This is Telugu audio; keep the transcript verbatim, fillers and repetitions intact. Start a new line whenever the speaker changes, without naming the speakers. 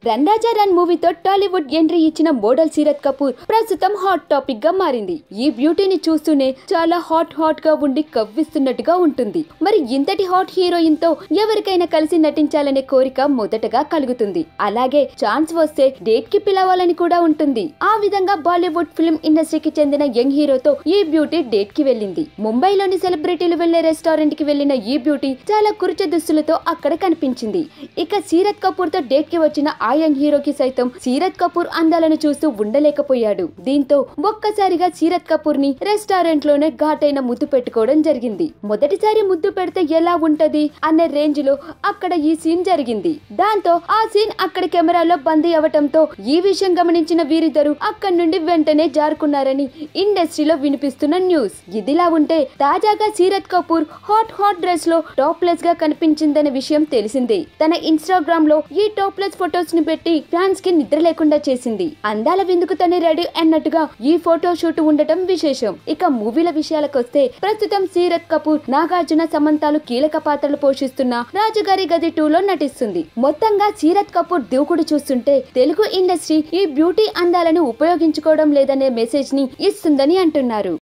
రన్ రాజా రన్ మూవీతో టాలీవుడ్ ఎంట్రీ ఇచ్చిన మోడల్ సీరత్ కపూర్ ప్రస్తుతం హాట్ టాపిక్ గా మారింది. ఈ బ్యూటీని చూస్తూనే చాలా హాట్ హాట్ గా ఉండి కవ్విస్తున్నట్టుగా ఉంటుంది. మరి ఇంతటి హాట్ హీరోయిన్ తో ఎవరికైనా కలిసి నటించాలనే కోరిక మొదటగా కలుగుతుంది. అలాగే ఛాన్స్ వస్తే డేట్ కి పిలవాలని కూడా ఉంటుంది. ఆ విధంగా బాలీవుడ్ ఫిల్మ్ ఇండస్ట్రీకి చెందిన యంగ్ హీరోతో ఈ బ్యూటీ డేట్ కి వెళ్ళింది. ముంబైలోని సెలబ్రిటీలు వెళ్లే రెస్టారెంట్ కి వెళ్లిన ఈ బ్యూటీ చాలా కురుచ దుస్తులతో అక్కడ కనిపించింది. ఇక సీరత్ కపూర్ తో డేట్ కి వచ్చిన ఆ యంగ్ హీరోకి సైతం సీరత్ కపూర్ అందాలను చూస్తూ ఉండలేకపోయాడు. దీంతో ఒక్కసారిగా సీరత్ కపూర్ ని రెస్టారెంట్ లోనే ఘాటైన ముద్దు పెట్టుకోవడం జరిగింది. మొదటిసారి ముద్దు పెడితే ఎలా ఉంటది అనే రేంజ్ లో అక్కడ ఈ సీన్ జరిగింది. దాంతో ఆ సీన్ అక్కడ కెమెరాలో బందీ అవటంతో ఈ విషయం గమనించిన వీరిద్దరు అక్కడి నుండి వెంటనే జారుకున్నారని ఇండస్ట్రీలో వినిపిస్తున్న న్యూస్. ఇదిలా ఉంటే తాజాగా Seerat Kapoor hot hot dress లో టాప్లెస్ గా కనిపించిందనే విషయం తెలిసిందే. తన ఇన్స్టాగ్రామ్ లో ఈ టాప్లెస్ ఫొటోస్ ని పెట్టి ఫ్యాన్స్ కి నిద్ర లేకుండా చేసింది. అందాల విందుకు తనే రెడీ అన్నట్టుగా ఈ ఫోటో షూట్ ఉండటం విశేషం. ఇక మూవీల విషయాలకు వస్తే ప్రస్తుతం సీరత్ కపూర్ నాగార్జున సమంతాలు కీలక పాత్రలు పోషిస్తున్న రాజుగారి గది టూ లో నటిస్తుంది. మొత్తంగా సీరత్ కపూర్ దూకుడు చూస్తుంటే తెలుగు ఇండస్ట్రీ ఈ బ్యూటీ అందాలను ఉపయోగించుకోవడం లేదనే మెసేజ్ ని ఇస్తుందని అంటున్నారు.